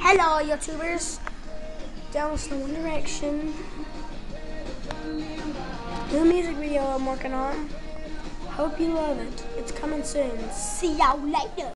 Hello, YouTubers. Down with the One Direction. New music video I'm working on. Hope you love it. It's coming soon. See y'all later.